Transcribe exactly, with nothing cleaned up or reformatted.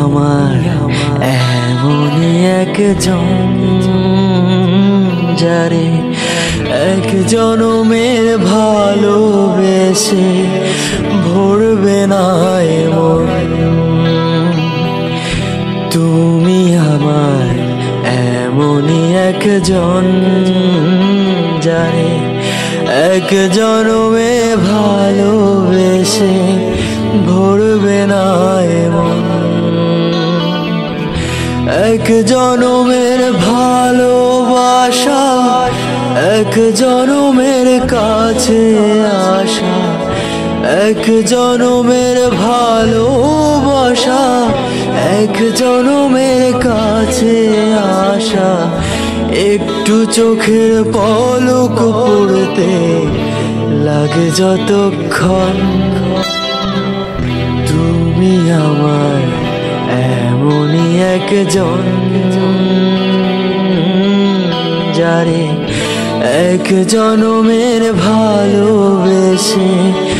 আমার এমনই একজন যারে এক জনমের ভালোবেসে ভরবে না মন। তুমি আমার এমনই একজন যারে এক জনমে ভালোবেসে ভরবে না মন। এক জনমের ভালোবাসা এক জনমের কাছে আসা, এক জনমের ভালোবাসা এক জনমের কাছে আসা। একটু চোখের পলক পড়তে লাগে যতক্ষণ। তুমি আমার এমনই একজন যারে এক জনমের ভালোবেসে